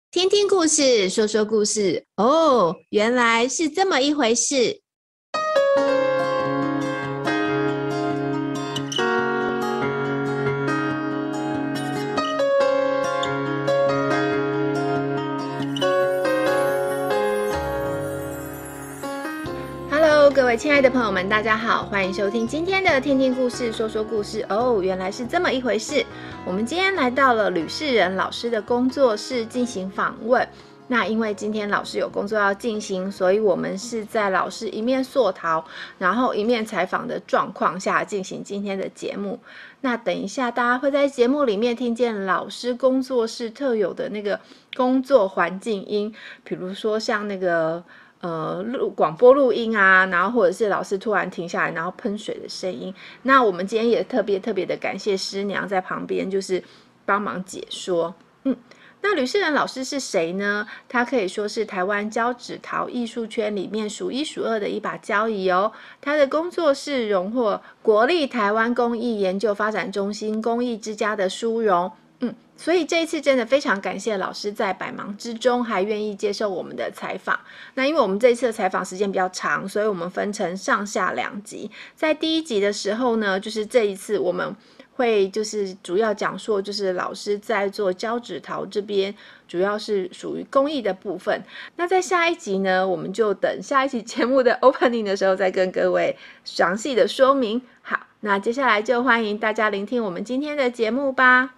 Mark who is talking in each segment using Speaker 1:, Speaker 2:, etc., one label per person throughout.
Speaker 1: 听听故事，说说故事。哦，原来是这么一回事。Hello， 各位亲爱的朋友们，大家好，欢迎收听今天的听听故事，说说故事。哦，原来是这么一回事。我们今天来到了吕世仁老师的工作室进行访问。那因为今天老师有工作要进行，所以我们是在老师一面塑陶，然后一面采访的状况下进行今天的节目。那等一下大家会在节目里面听见老师工作室特有的那个工作环境音，比如说像那个广播录音啊，然后或者是老师突然停下来然后喷水的声音。那我们今天也特别的感谢师娘在旁边就是帮忙解说。那吕世仁老师是谁呢？他可以说是台湾胶纸陶艺术圈里面数一数二的一把交椅哦。他的工作室荣获国立台湾工艺研究发展中心工艺之家的殊荣。所以这一次真的非常感谢老师在百忙之中还愿意接受我们的采访。那因为我们这一次的采访时间比较长，所以我们分成上下两集。在第一集的时候呢，就是这一次我们会就是主要讲述就是老师在做胶纸陶这边主要是属于工艺的部分。那在下一集呢，我们就等下一期节目的 opening 的时候再跟各位详细的说明。好，那接下来就欢迎大家聆听我们今天的节目吧。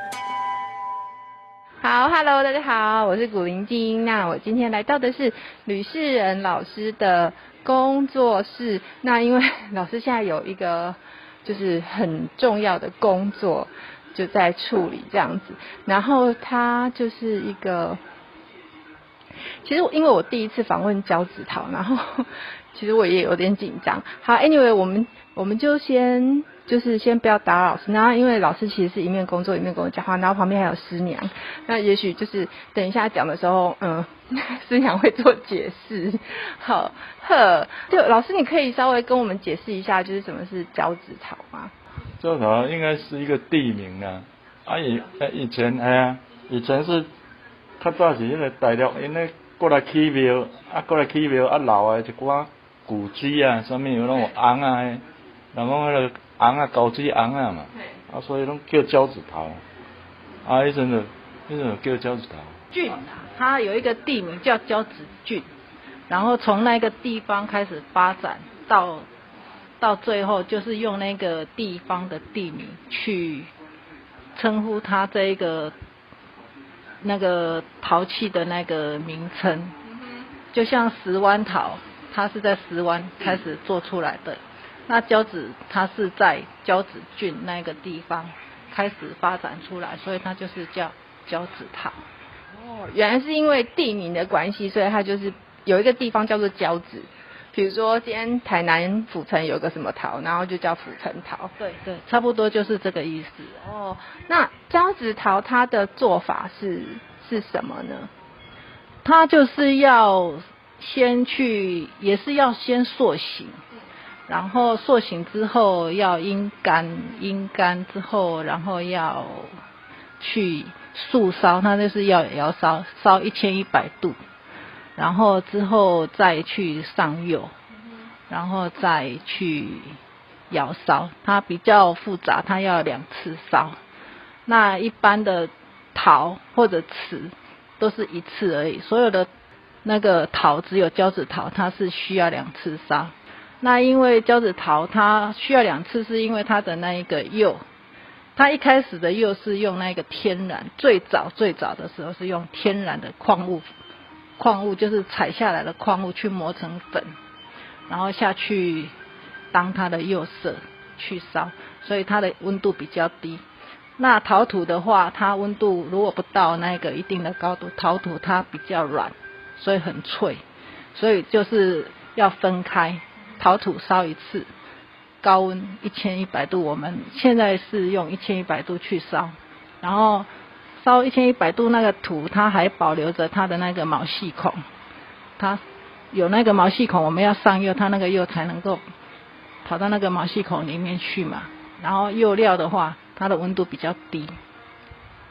Speaker 1: 好 ，Hello， 大家好，我是古灵精。那我今天来到的是吕世仁老师的工作室。那因为老师现在有一个就是很重要的工作就在处理这样子，然后他就是一个，其实因为我第一次访问胶纸陶，然后其实我也有点紧张。好 ，Anyway， 我们就先不要打扰老师，然后因为老师其实是一面工作一面跟我讲话，然后旁边还有师娘，那也许就是等一下讲的时候，师娘会做解释。好，就老师你可以稍微跟我们解释一下，就是什么是胶纸陶吗？
Speaker 2: 胶纸陶应该是一个地名啊，以前是较早是迄个大陆因咧过来起庙，留的一寡古迹啊，啥物有拢有红啊，人讲迄个红啊高水红啊嘛，所以拢叫胶纸陶。迄阵就叫胶纸陶。
Speaker 3: 郡它有一个地名叫胶纸郡，然后从那个地方开始发展到最后，就是用那个地方的地名去称呼它这一个那个陶器的那个名称，就像石湾陶，它是在石湾开始做出来的，那胶纸它是在胶纸郡那个地方开始发展出来，所以它就是叫胶纸陶。哦，原来是因为地名的关系，所以它就是有一个地方叫做胶纸。比如说今天台南府城有个什么陶，然后就叫府城陶。对，差不多就是这个意思。哦，那胶纸陶它的做法是什么呢？它就是要也是要先塑形，然后塑形之后要阴干之后，然后要去素烧，它就是也要烧1100度。然后之后再去上釉，然后再去窑烧，它比较复杂，它要2次烧。那一般的陶或者瓷都是1次而已，所有的那个陶只有胶纸陶它是需要2次烧。那因为胶纸陶它需要2次，是因为它的那一个釉，它一开始的釉是用那个天然，最早的时候是用天然的矿物就是采下来的矿物去磨成粉，然后下去当它的釉色去烧，所以它的温度比较低。那陶土的话，它温度如果不到那个一定的高度，陶土它比较软，所以很脆，所以就是要分开，陶土烧1次，高温1100度，我们现在是用1100度去烧，然后烧1100度那个土它还保留着它的那个毛细孔，它有那个毛细孔，我们要上釉，它那个釉才能够跑到那个毛细孔里面去嘛。然后釉料的话，它的温度比较低。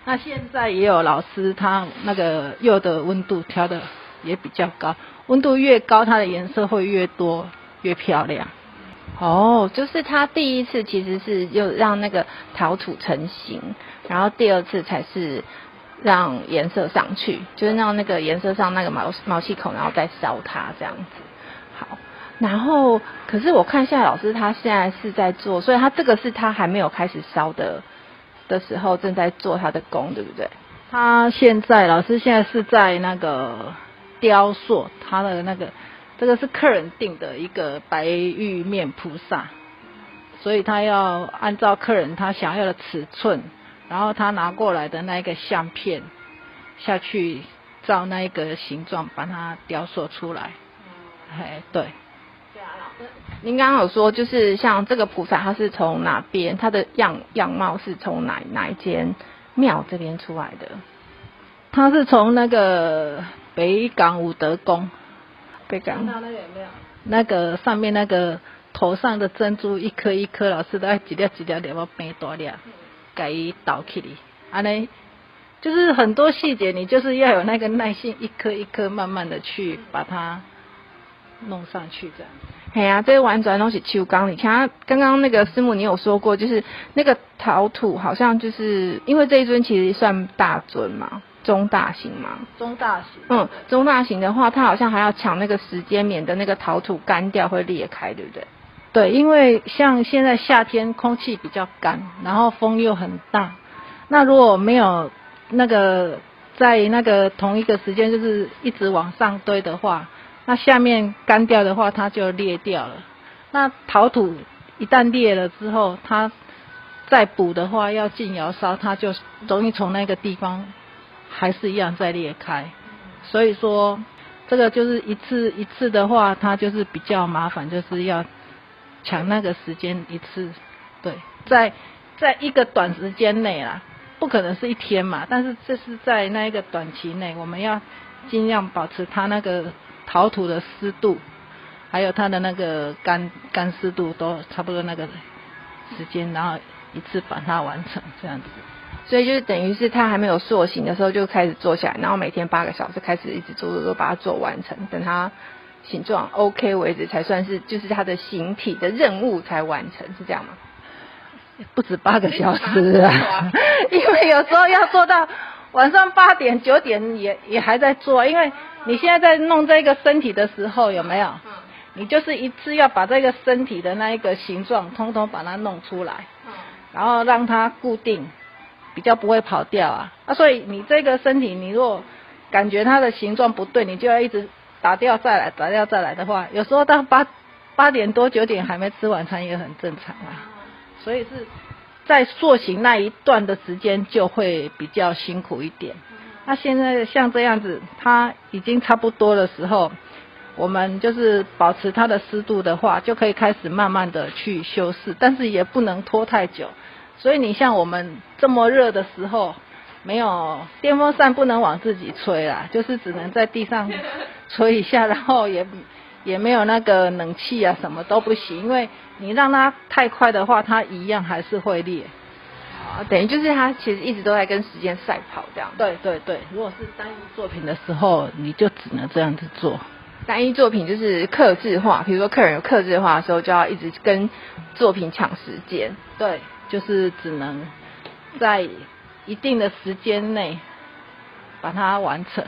Speaker 3: 那现在也有老师他那个釉的温度调的也比较高，温度越高，它的颜色会越多越漂亮。
Speaker 1: 哦，就是他第一次其实是又让那个陶土成型，然后第二次才是让颜色上去，就是让那个颜色上那个毛细孔，然后再烧它这样子。好，然后可是我看现在老师他现在是在做，所以他这个是他还没有开始烧的时候正在做他的工，对不对？
Speaker 3: 老师现在是在那个雕塑他的那个，这个是客人订的一个白玉面菩萨，所以他要按照客人他想要的尺寸，然后他拿过来的那个相片下去照那一个形状把它雕塑出来。对。
Speaker 1: 您刚刚有说，就是像这个菩萨，它是从哪边？它的样貌是从哪一间庙这边出来的？
Speaker 3: 它是从那个北港武德宫。
Speaker 1: 北港。
Speaker 3: 那个有没有？那个上面那个头上的珍珠一颗一颗，老师都要一粒一粒粒要变大粒，给伊倒起来。安尼就是很多细节，你就是要有那个耐心，一颗一颗慢慢的去把它弄上去这样。
Speaker 1: 嘿啊，这完全都是手工。你看刚刚那个师母你有说过，就是那个陶土好像就是因为这一尊其实算大尊嘛，中大型嘛。
Speaker 3: 中大型。
Speaker 1: 中大型的话，它好像还要抢那个时间，免得那个陶土干掉会裂开，对不对？
Speaker 3: 对，因为像现在夏天空气比较干，然后风又很大，那如果没有那个在那个同一个时间就是一直往上堆的话，那下面干掉的话，它就裂掉了。那陶土一旦裂了之后，它再补的话，要进窑烧，它就容易从那个地方还是一样再裂开。所以说，这个就是一次的话，它就是比较麻烦，就是要抢那个时间一次。对，在一个短时间内啦，不可能是一天嘛，但是这是在那一个短期内，我们要尽量保持它那个陶土的湿度，还有它的那个干湿度都差不多那个时间，然后一次把它完成这样子。
Speaker 1: 所以就是等于是它还没有塑形的时候就开始做下来，然后每天8个小时开始一直做把它做完成，等它形状 OK 为止才算是就是它的形体的任务才完成，是这样吗？
Speaker 3: 不止8个小时啊，因为有时候要做到晚上8点9点也还在做，因为你现在在弄这个身体的时候有没有？你就是一次要把这个身体的那一个形状通通把它弄出来，然后让它固定，比较不会跑掉啊。所以你这个身体，你如果感觉它的形状不对，你就要一直打掉再来的话，有时候到8点多9点还没吃晚餐也很正常啊。所以是在塑形那一段的时间就会比较辛苦一点。那现在像这样子，它已经差不多的时候，我们就是保持它的湿度的话，就可以开始慢慢的去修饰，但是也不能拖太久。所以你像我们这么热的时候，没有电风扇不能往自己吹啦，就是只能在地上吹一下，然后也没有那个冷气啊，什么都不行，因为你让它太快的话，它一样还是会裂。
Speaker 1: 等于就是它其实一直都在跟时间赛跑这样。
Speaker 3: 对对对，如果是单一作品的时候，你就只能这样子做。
Speaker 1: 单一作品就是客制化，比如说客人有客制化的时候，就要一直跟作品抢时间。
Speaker 3: 对，就是只能在一定的时间内把它完成。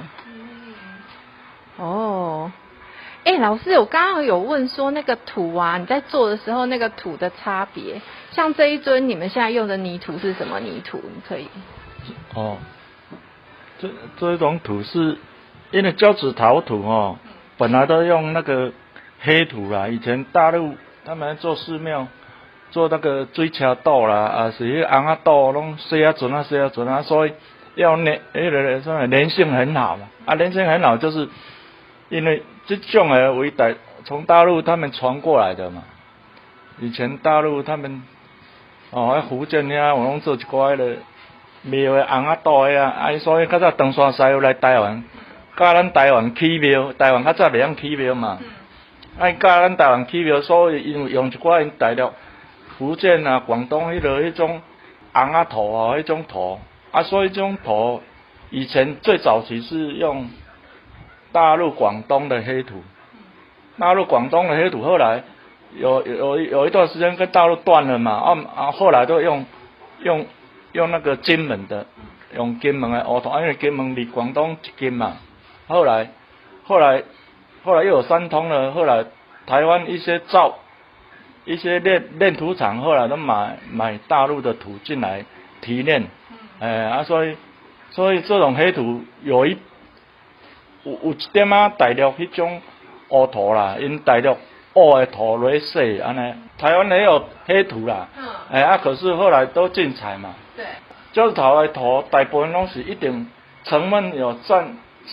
Speaker 1: 哦。老师，我刚刚有问说那个土啊，你在做的时候那个土的差别，像这一尊你们现在用的泥土是什么泥土？你可以。
Speaker 2: 这种土是因为胶质陶土本来都用那个黑土啦，以前大陆他们做寺庙做那个水车道啦，是迄红仔道拢洗啊准啊，所以要粘性很好嘛。粘性很好就是因为这种的为从大陆他们传过来的嘛。以前大陆他们福建遐有拢做一寡的庙的红仔道的所以较早唐山师傅来台湾，教咱台湾起庙，台湾较早袂晓起庙嘛。教咱台湾起庙，所以因为用一寡因大陆福建啊、广东迄种红仔土迄种土， 啊，所以这种土以前最早期是用大陆广东的黑土，大陆广东的黑土后来有一段时间跟大陆断了嘛，后来都用那个金门的，用金门的乌土，因为金门离广东一近嘛，后来又有三通了，后来台湾一些炼土厂后来都买大陆的土进来提炼，所以这种黑土有一点啊大陆迄种乌土啦，因大陆乌的土落洗安尼，台湾也有黑土啦，可是后来都禁采嘛，
Speaker 1: 对，
Speaker 2: 胶头的土大部分拢是一定成分有占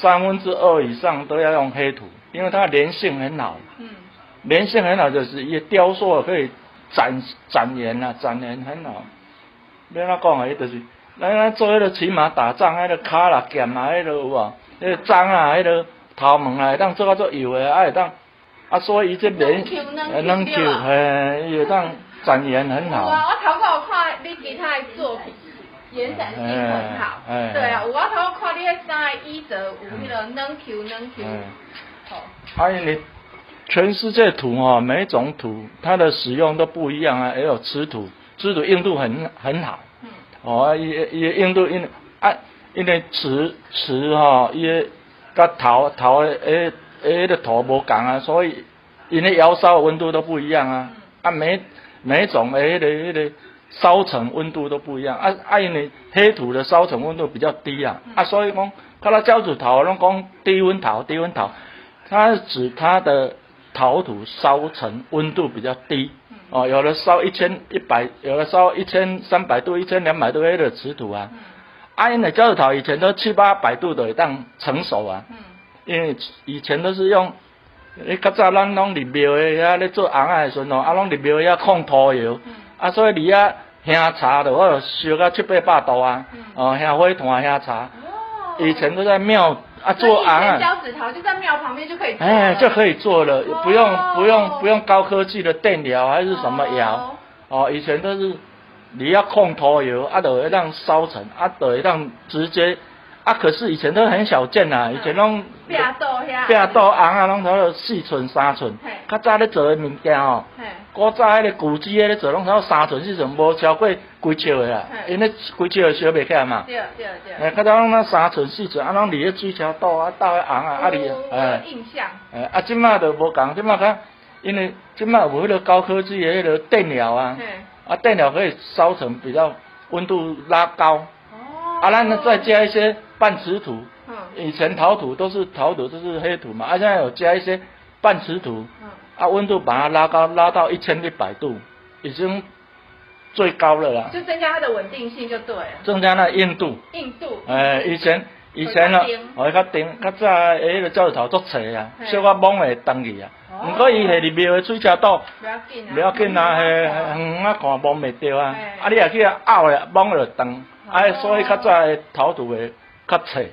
Speaker 2: 2/3以上都要用黑土，因为它粘性很好。粘性很好就是伊雕塑可以展延啊，展延很好。要怎讲啊？伊就是咱做迄个骑马打仗，迄个卡啦剑啊，迄个有无？迄个章啊，迄个头毛啊，会当做做油的，会当所以伊这粘能 Q， 伊会当展延很好。
Speaker 1: 我头壳有看你其他的作品。延展性很好，对啊，我头看你迄衫的衣褶有迄个能 Q，好。
Speaker 2: 因为全世界土每一种土它的使用都不一样啊，也有瓷土硬度很好，伊硬度因为瓷伊甲陶的迄个土无共啊，所以因的窑烧的温度都不一样啊，每一种的迄个烧成温度都不一样因为黑土的烧成温度比较低所以讲看到焦土陶拢讲低温陶，它是指它的陶土烧成温度比较低，有的烧1100，有的烧1300度、1200度迄个瓷土因为焦土陶以前都700-800度就会当成熟因为以前都是用，较早咱拢入庙的遐咧做红仔的时阵拢入庙遐控土窑，所以伫遐香茶就我烧到700-800度香火炭香茶，以前都在庙做红
Speaker 1: 胶纸陶就在庙旁边就可以做
Speaker 2: 就可以做了，不用高科技的电疗还是什么窑，以前都是你要控土窑就会让烧成就会让直接可是以前都很少见以前拢壁肚红拢差不多4寸3寸，较早咧做的物件古早迄个古迹咧做拢差不多3寸4寸，无超过规尺的因为规尺的烧袂起来嘛。对。较早拢3寸4寸，拢离咧水桥肚倒迄红离
Speaker 1: 印象。
Speaker 2: 即摆就无共，即摆因为即摆有迄个高科技的迄个电疗电疗可以烧成比较温度拉高。咱再加一些半瓷土，以前陶土都是黑土嘛，现在有加一些半瓷土，温度把它拉高，拉到1100度，已经最高了啦。
Speaker 1: 就增加它的稳定性就对了。
Speaker 2: 增加那硬度。以前咯，较顶，较早迄个焦土陶足脆小可懵会动去不过伊下入庙的水车肚，不要紧远看懵袂着你也去拗咧，懵就动。所以较早的陶土会较脆，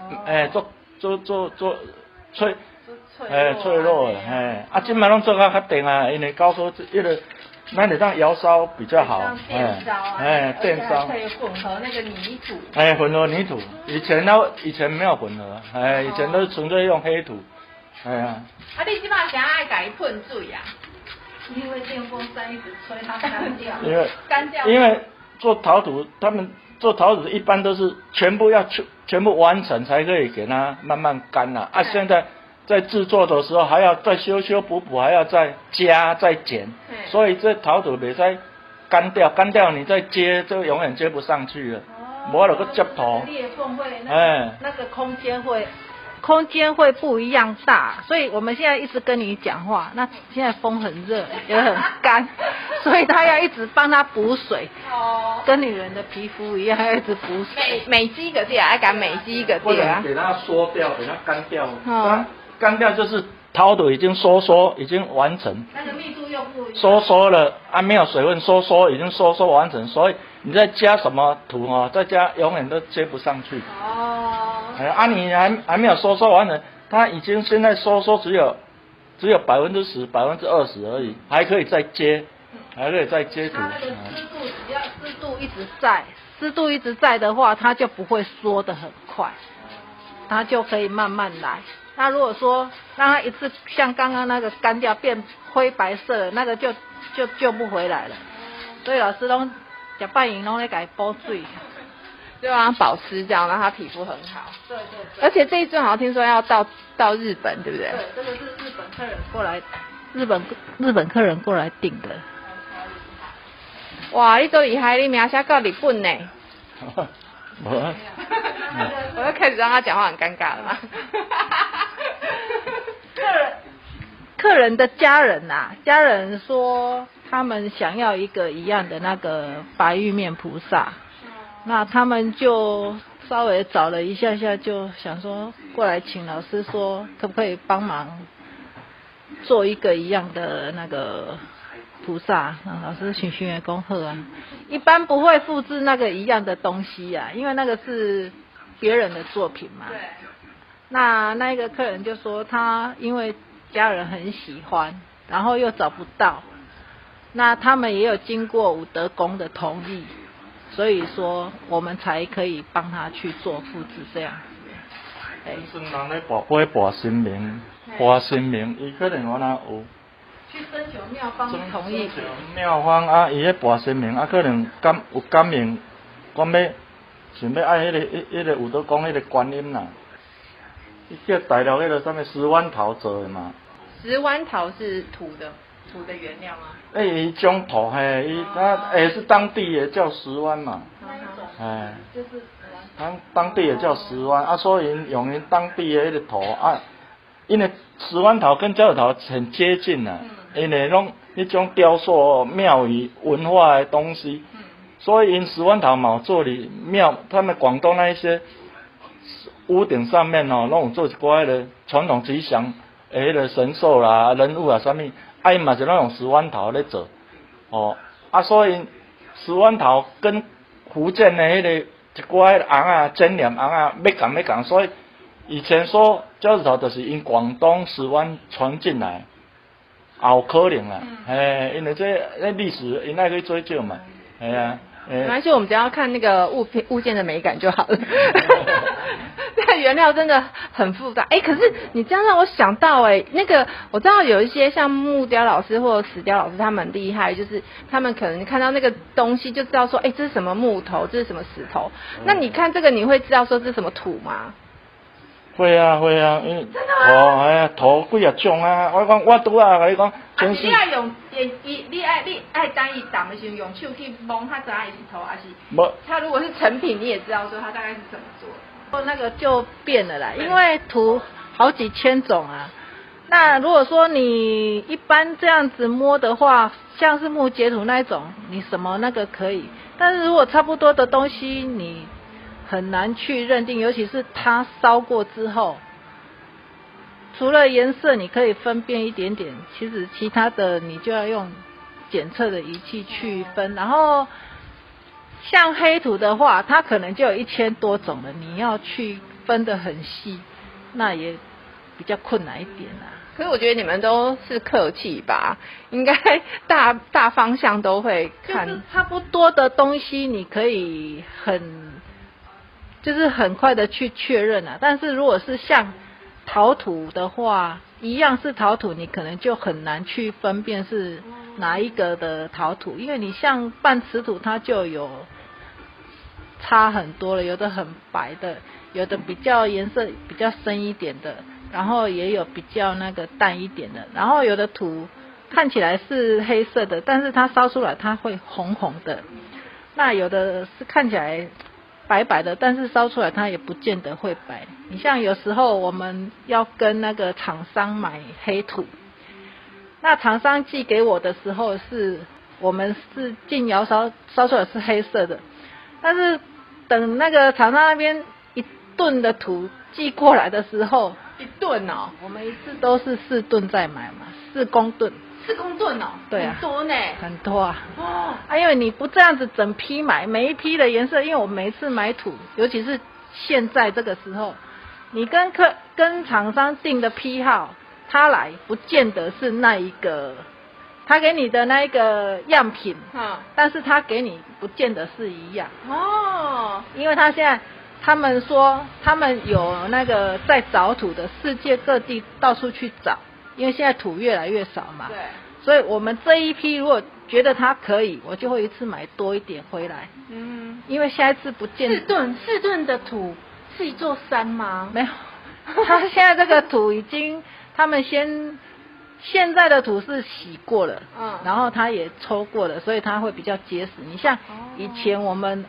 Speaker 2: 做脆，脆弱的，即摆拢做较定因为高科技，咱得当窑烧比较好，电烧，
Speaker 1: 可以混合那个泥土，
Speaker 2: 混合泥土，以前没有混合，以前都是纯粹用黑土，
Speaker 1: 你即摆想爱甲伊喷水因为电风扇一直吹它干掉，
Speaker 2: 因为做陶土，他们做陶土一般都是全部完成才可以给它慢慢干现在在制作的时候还要再修补，还要再加再剪，所以这陶土袂使干掉你再接就永远接不上去了，无就去接头，
Speaker 1: 裂缝会那个空间会不一样大，所以我们现在一直跟你讲话，那现在风很热也很干，所以他要一直帮他补水，跟女人的皮肤一样，要一直补水，每积一个点，要赶每积一个点
Speaker 2: 给它缩掉，给它干掉，干掉就是陶土已经收已经完成，
Speaker 1: 那个密度又不一样，
Speaker 2: 收了没有水分，已经收完成，所以你再加什么土再加永远都接不上去。你还没有收完成，它已经现在收只有10%、20%而已，还可以再接，土。
Speaker 1: 它那个湿度只要湿度一直在，
Speaker 3: 湿度一直在的话，它就不会缩得很快，它就可以慢慢来。那如果说让它一次像刚刚那个干掉变灰白色，那个就救不回来了。所以老师都吃半饮都在给它补水，
Speaker 1: 就让它保湿，这样让它皮肤很好。
Speaker 3: 对对对。
Speaker 1: 而且这一尊好像听说要到日本，对不对？
Speaker 3: 对，这个是日本客人过来，日本客人过来订的。
Speaker 1: 哇，你多厉害，你名写到日本呢？我要开始让他讲话很尴尬了嘛。
Speaker 3: 客人的家人家人说他们想要一个一样的那个白玉面菩萨，那他们就稍微找了一下下，就想说过来请老师说可不可以帮忙做一个一样的那个菩萨。老师循也恭贺啊，一般不会复制那个一样的东西因为那个是别人的作品嘛。对。那个客人就说他因为家人很喜欢，然后又找不到，那他们也有经过武德宫的同意，所以说我们才可以帮他去做复制这样子。
Speaker 2: 算人咧跋杯跋神明，伊可能我那有
Speaker 3: 去征求庙方同意。
Speaker 2: 庙方伊咧跋神明可能有感应，讲想要爱迄个武德宫迄个观音啦。伊叫大陆迄个什么石湾陶做的嘛。
Speaker 1: 石湾陶是土的原料吗？
Speaker 2: 伊种土它也是当地也叫石湾嘛。就是当地也叫石湾所以用因当地的迄个土因为石湾陶跟焦土陶很接近因为拢迄种雕塑庙宇文化的东西，所以因石湾陶嘛有做哩庙，他们广东那一些屋顶上面拢有做一寡迄个传统吉祥的迄个神兽啦、人物啊啥物，因嘛是拢用石湾陶咧做所以石湾陶跟福建的迄个一寡红尖黏红要讲，所以以前说焦土陶就是因广东石湾传进来，也有可能因为这历史因爱去追究嘛，
Speaker 1: 没关系，我们只要看那个物件的美感就好了。这原料真的很复杂，可是你这样让我想到那个我知道有一些像木雕老师或者石雕老师，他们很厉害，就是他们可能看到那个东西就知道说，这是什么木头，这是什么石头。那你看这个，你会知道说这是什么土吗？
Speaker 2: 会啊，因为土几啊种我讲我拄甲你讲，
Speaker 1: 你爱用你爱单一打的时候用手去摸，它知道是土还是？无。它如果是成品，你也知道说它大概是怎么做的。那个就变了啦，因为图好几千种那如果说你一般这样子摸的话，像是木截图那一种，你什么那个可以，但是如果差不多的东西，你很难去认定，尤其是它烧过之后，除了颜色你可以分辨一点点，其实其他的你就要用检测的仪器去分，然后像黑土的话，它可能就有1000多种了，你要去分得很细，那也比较困难一点可是我觉得你们都是客气吧，应该大方向都会看，就是差不多的东西，你可以就是很快的去确认但是如果是像陶土的话，一样是陶土，你可能就很难去分辨是哪一个的陶土，因为你像半瓷土，它就有差很多了，有的很白的，有的比较颜色比较深一点的，然后也有比较那个淡一点的，然后有的土看起来是黑色的，但是它烧出来它会红红的，那有的是看起来白白的，但是烧出来它也不见得会白。你像有时候我们要跟那个厂商买黑土，那厂商寄给我的时候我们是进窑烧出来是黑色的，但是等那个厂商那边一吨的土寄过来的时候，1吨我们一次都是4吨在买嘛，4公吨。4公吨对很多呢，很多因为你不这样子整批买，每一批的颜色，因为我每一次买土，尤其是现在这个时候，你跟厂商订的批号，他来不见得是那一个
Speaker 3: 他给你的那个样品，
Speaker 1: 好，
Speaker 3: 但是他给你不见得是一样，
Speaker 1: 哦，
Speaker 3: 因为他现在他们说他们有那个在找土的，世界各地到处去找，因为现在土越来越少嘛，
Speaker 1: 对，
Speaker 3: 所以我们这一批如果觉得它可以，我就会一次买多一点回来，
Speaker 1: 嗯，
Speaker 3: 因为下一次不见
Speaker 1: 四吨的土是一座山吗？
Speaker 3: 没有，他现在这个土已经，他们现在的土是洗过了，然后他也抽过了，所以它会比较结实。你像以前我们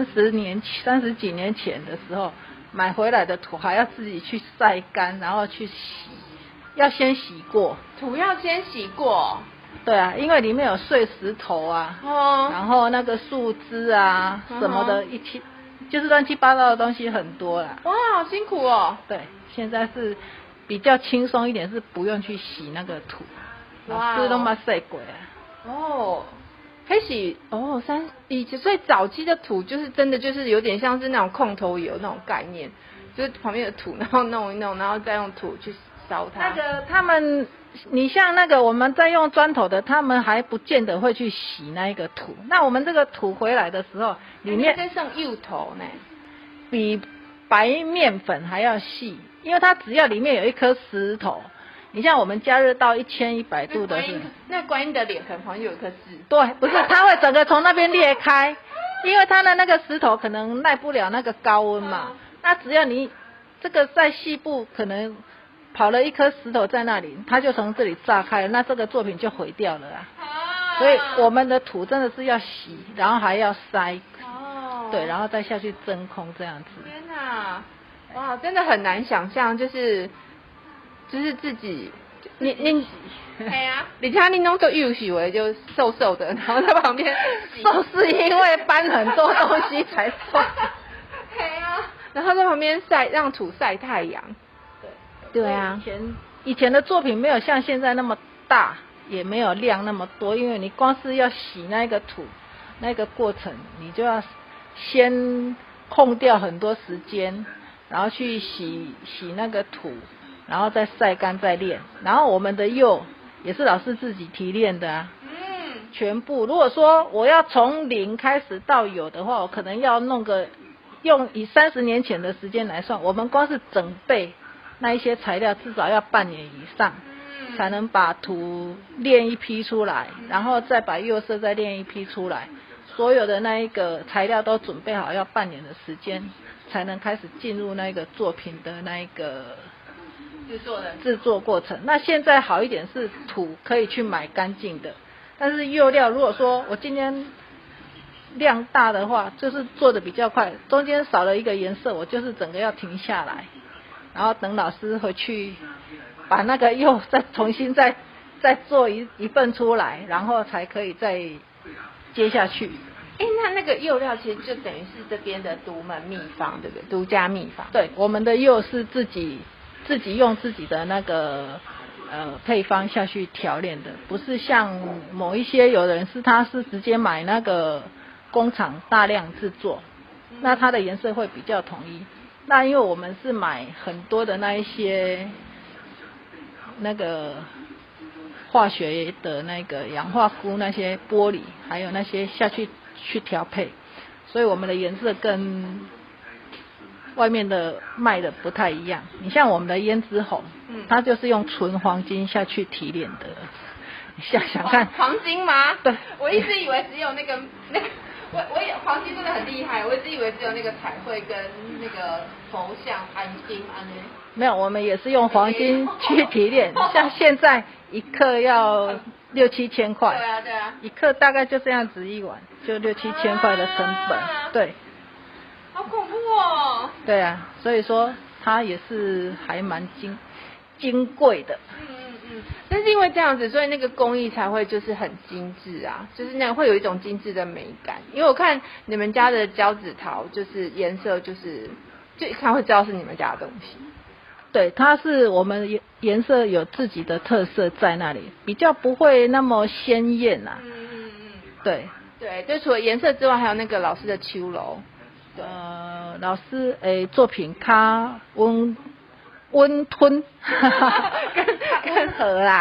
Speaker 3: 30几年前的时候，买回来的土还要自己去晒干，然后去洗，要先洗过。
Speaker 1: 土要先洗过。
Speaker 3: 对啊，因为里面有碎石头啊，然后那个树枝啊什么的，就是乱七八糟的东西很多啦。
Speaker 1: 哇，好辛苦哦。
Speaker 3: 对，现在是比较轻松一点，是不用去洗那个土，老师都嘛晒过啊。
Speaker 1: 哦，可以洗哦，所以早期的土就是真的就是有点像是那种控头油那种概念，就是旁边的土，然后弄一弄，然后再用土去烧它。
Speaker 3: 那个他们，你像那个我们在用砖头的，他们还不见得会去洗那一个土。那我们这个土回来的时候，里面
Speaker 1: 在上釉头呢，
Speaker 3: 比白面粉还要细，因为它只要里面有一颗石头，你像我们加热到1100度的是，
Speaker 1: 那观音的脸可能旁边有一颗痣。
Speaker 3: 对，不是，它会整个从那边裂开，因为它的那个石头可能耐不了那个高温嘛。那只要你这个在细部可能跑了一颗石头在那里，它就从这里炸开了，那这个作品就毁掉了啊。所以我们的土真的是要洗，然后还要筛，对，然后再下去真空这样子。
Speaker 1: 天哪，哇，真的很难想象，就是自己，你，哎呀，你看你弄个玉洗为就瘦瘦的，然后在旁边
Speaker 3: 瘦是因为搬很多东西才瘦。
Speaker 1: 对啊，然后在旁边让土晒太阳。对啊，
Speaker 3: 以前的作品没有像现在那么大，也没有量那么多，因为你光是要洗那个土，那个过程你就要先空掉很多时间，然后去洗那个土，然后再晒干再炼。然后我们的釉也是老师自己提炼的啊，全部。如果说我要从零开始到有的话，我可能要用以30年前的时间来算，我们光是整备那一些材料至少要半年以上，才能把土炼一批出来，然后再把釉色再炼一批出来，所有的那一个材料都准备好，要半年的时间才能开始进入那个作品的那一个制作过程。那现在好一点是土可以去买干净的，但是釉料如果说我今天量大的话，就是做的比较快，中间少了一个颜色，我就是整个要停下来，然后等老师回去把那个釉再重新再做一份出来，然后才可以再接下去。
Speaker 1: 那个釉料其实就等于是这边的独门秘方，对不对？独家秘方。
Speaker 3: 对，我们的釉是自己用自己的那个配方下去调炼的，不是像某一些有的人他是直接买那个工厂大量制作，那它的颜色会比较统一。那因为我们是买很多的那一些那个化学的那个氧化钴那些玻璃，还有那些下去调配，所以我们的颜色跟外面的卖的不太一样。你像我们的胭脂红，它就是用纯黄金下去提炼的。你想想看，
Speaker 1: 黄金吗？
Speaker 3: 对，
Speaker 1: 我一直以为只有那个。我也黄金真的很厉害，我一直以为只有那个彩绘跟那个佛像安金安呢。
Speaker 3: 没有，我们也是用黄金去提炼，像现在1克要6-7千块。
Speaker 1: 对啊。
Speaker 3: 1克大概就这样子一碗，就6-7千块的成本。对。
Speaker 1: 好恐怖哦。
Speaker 3: 对啊，所以说它也是还蛮金贵的。
Speaker 1: 但是因为这样子，所以那个工艺才会就是很精致啊，就是那会有一种精致的美感。因为我看你们家的胶纸陶，就是颜色就一看会知道是你们家的东西。
Speaker 3: 对，它是我们颜色有自己的特色在那里，比较不会那么鲜艳啊。对，
Speaker 1: 就除了颜色之外，还有那个老师的秋楼。
Speaker 3: 老师作品较温吞，更和啦，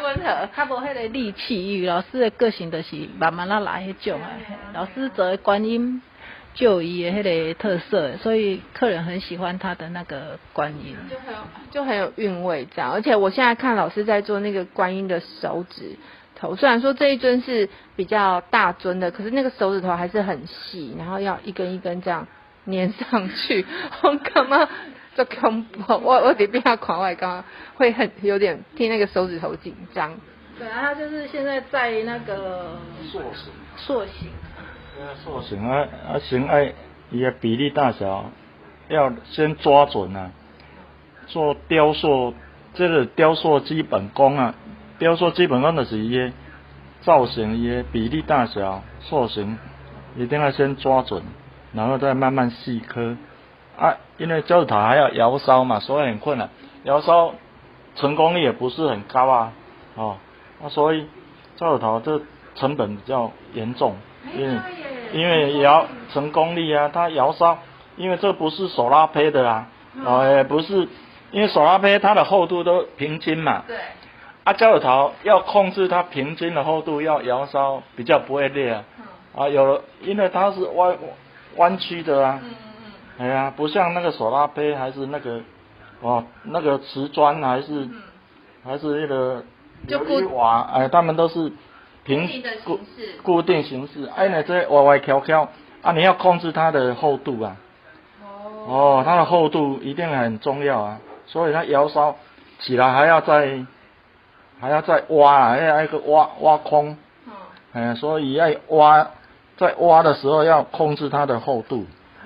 Speaker 4: 温和，
Speaker 3: 较无迄个戾气，因为老师的个性就是慢慢啊来迄种的。老师做的观音就有伊的迄个特色，所以客人很喜欢他的那个观音，
Speaker 4: 就很有韵味这样。而且我现在看老师在做那个观音的手指头，虽然说这一尊是比较大尊的，可是那个手指头还是很细，然后要一根一根这样粘上去。我感觉这恐怖，我这边看我刚刚会有点替那个手指头紧张。
Speaker 3: 对啊，他就是现在在那个塑形。
Speaker 2: 塑形形伊的比例大小要先抓准啊。做雕塑，这个雕塑基本功啊，雕塑基本功就是伊的造型、伊的比例大小、塑形，一定要先抓准，然后再慢慢细刻。啊，因为胶头还要窑烧嘛，所以很困难。窑烧成功率也不是很高啊，所以胶头这成本比较严重，因为窑成功率啊，它窑烧，因为这不是手拉胚的啊，也不是，因为手拉胚它的厚度都平均嘛，
Speaker 4: 对，
Speaker 2: 胶头要控制它平均的厚度，要窑烧比较不会裂啊，因为它是弯曲的啊，哎呀，不像那个手拉胚还是那个那个瓷砖还是那个琉璃瓦，他们都是固定形式，那这歪歪翘翘啊，你要控制它的厚度啊，它的厚度一定很重要啊，所以它窑烧起来还要再挖啊，要一个挖空，所以要在挖的时候要控制它的厚度。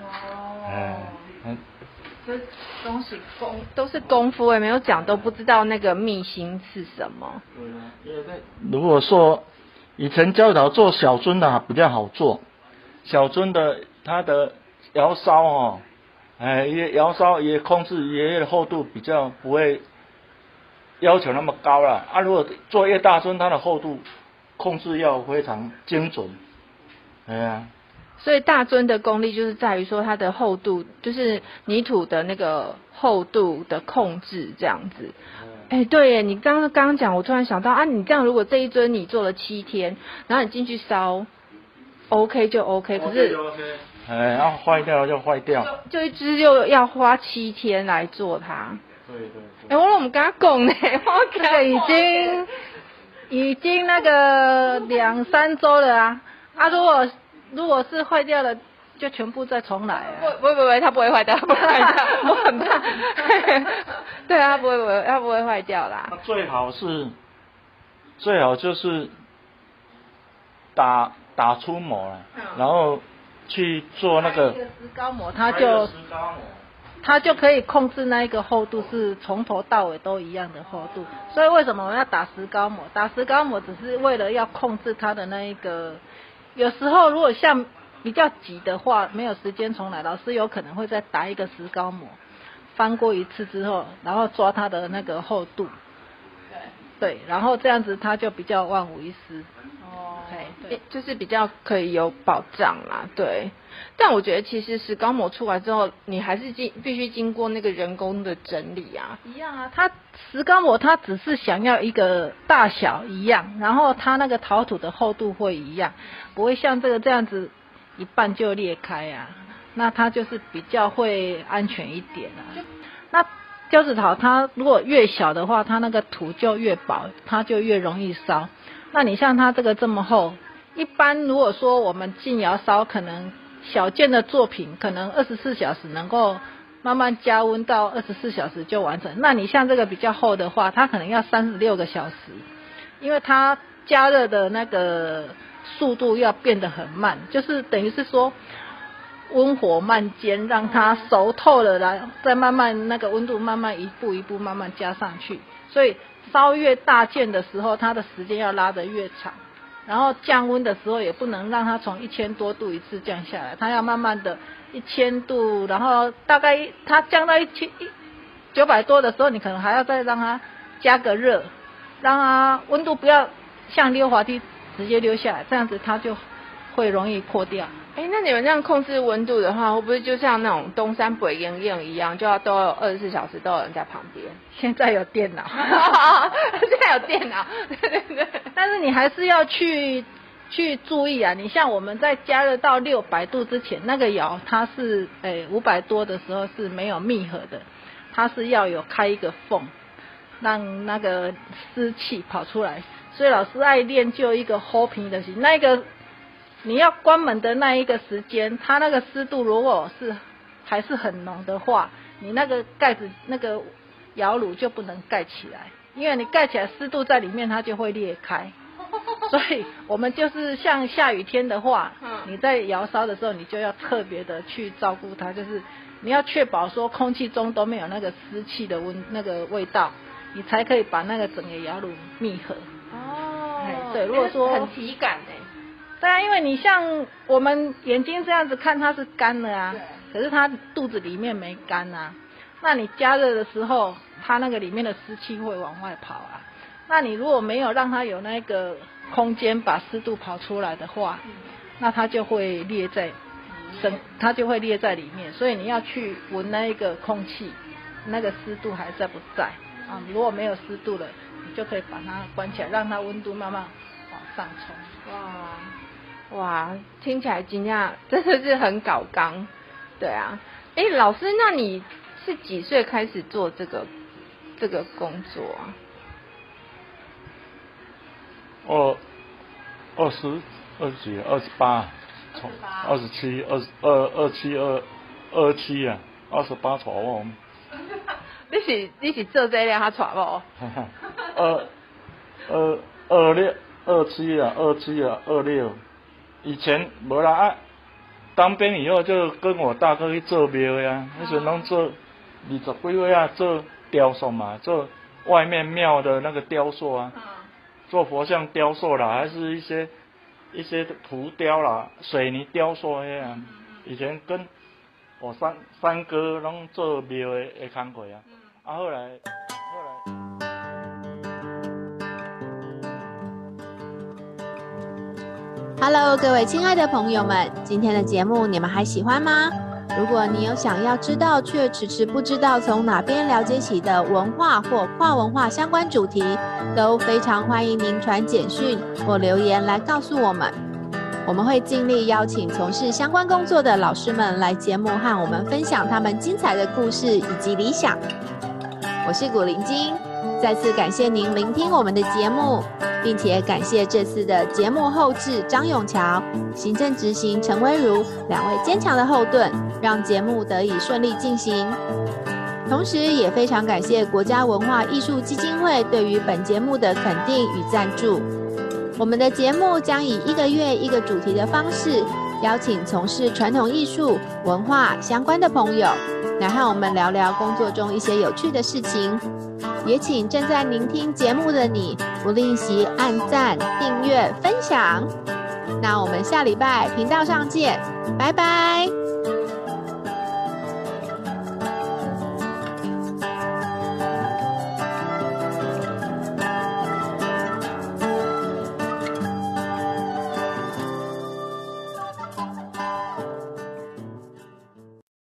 Speaker 4: 这东西都是功夫，也没有讲都不知道那个秘辛是什么。
Speaker 2: 如果说以前教导做小尊的比较好做，小尊的它的窑烧窑烧也控制也的厚度比较不会要求那么高了啊。如果做越大尊，它的厚度控制要非常精准，
Speaker 4: 所以大尊的功力就是在于说它的厚度，就是泥土的那个厚度的控制这样子。对耶，你刚刚讲，我突然想到啊，你这样如果这一尊你做了7天，然后你进去烧 ，OK 就 OK， 可是
Speaker 2: 要坏掉就坏掉，
Speaker 4: 就一只就要花7天来做它。
Speaker 2: 对。
Speaker 4: 我们刚刚讲呢，
Speaker 3: 这个已经那个2-3周了啊，如果是坏掉了，就全部再重来啊。
Speaker 4: 不，它不会坏掉，我很怕。对啊，它不会坏掉啦。
Speaker 2: 最好就是打出模了，然后去做那个
Speaker 3: 石膏模，它就可以控制那一个厚度是从头到尾都一样的厚度。所以为什么我们要打石膏模？打石膏模只是为了要控制它的那一个。有时候如果像比较急的话，没有时间重来，老师有可能会再打一个石膏模，翻过一次之后，然后抓它的那个厚度。对，然后这样子它就比较万无一失。
Speaker 4: 对，就是比较可以有保障啦。对，但我觉得其实石膏模出来之后，你还是必须经过那个人工的整理啊。
Speaker 3: 一样啊，它石膏模它只是想要一个大小一样，然后它那个陶土的厚度会一样，不会像这样子一半就裂开啊。那它就是比较会安全一点啊。那胶子陶它如果越小的话，它那个土就越薄，它就越容易烧。那你像它这个这么厚，一般如果说我们进窑烧，可能小件的作品可能24小时能够慢慢加温到24小时就完成。那你像这个比较厚的话，它可能要36个小时，因为它加热的那个速度要变得很慢，就是等于是说温火慢煎，让它熟透了，然后再慢慢那个温度慢慢一步一步慢慢加上去。所以烧越大件的时候，它的时间要拉得越长，然后降温的时候也不能让它从1000多度一次降下来，它要慢慢的1000度，然后大概它降到900多的时候，你可能还要再让它加个热，让它温度不要像溜滑梯直接溜下来，这样子它就会容易破掉。
Speaker 4: 那你们这样控制温度的话，会不会就像那种东山北营一样，就要都有24小时都有人在旁边？
Speaker 3: 现在有电脑，
Speaker 4: 现在有电脑，对。
Speaker 3: 但是你还是要去注意啊。你像我们在加热到600度之前，那个窑它是500多的时候是没有密合的，它是要有开一个缝，让那个湿气跑出来。所以老师爱练就一个好平的型，那个你要关门的那一个时间，它那个湿度如果是还是很浓的话，你那个盖子那个窑炉就不能盖起来，因为你盖起来湿度在里面它就会裂开。所以我们就是像下雨天的话，你在窑烧的时候，你就要特别的去照顾它，就是你要确保说空气中都没有那个湿气的那个味道，你才可以把那个整个窑炉密合。对，如果说
Speaker 4: 很体感
Speaker 3: 对啊，因为你像我们眼睛这样子看它是干的啊，可是它肚子里面没干啊。那你加热的时候，它那个里面的湿气会往外跑啊。那你如果没有让它有那个空间把湿度跑出来的话，那它就会裂在里面。所以你要去闻那一个空气，那个湿度还在不在啊？如果没有湿度了，你就可以把它关起来，让它温度慢慢往上冲。
Speaker 4: 哇，听起来真的是很搞刚，对啊。老师，那你是几岁开始做这个工作啊
Speaker 2: ？20几28，从27、27啊，28出我。
Speaker 4: 你是做这个还带无
Speaker 2: ？27啊，26。以前无啦当兵以后就跟我大哥去做庙呀，那时候拢做20几岁啊，做雕塑嘛，做外面庙的那个雕塑啊，做佛像雕塑啦，还是一些浮雕啦、水泥雕塑那样。以前跟我三哥拢做庙的工课啊，后来。
Speaker 1: Hello， 各位亲爱的朋友们，今天的节目你们还喜欢吗？如果你有想要知道却迟迟不知道从哪边了解起的文化或跨文化相关主题，都非常欢迎您传简讯或留言来告诉我们。我们会尽力邀请从事相关工作的老师们来节目和我们分享他们精彩的故事以及理想。我是古灵精，再次感谢您聆听我们的节目，并且感谢这次的节目后制张永桥、行政执行陈威如两位坚强的后盾，让节目得以顺利进行。同时也非常感谢国家文化艺术基金会对于本节目的肯定与赞助。我们的节目将以1个月1个主题的方式，邀请从事传统艺术、文化相关的朋友，来和我们聊聊工作中一些有趣的事情。也请正在聆听节目的你，不吝惜按赞、订阅、分享。那我们下礼拜频道上见，拜拜。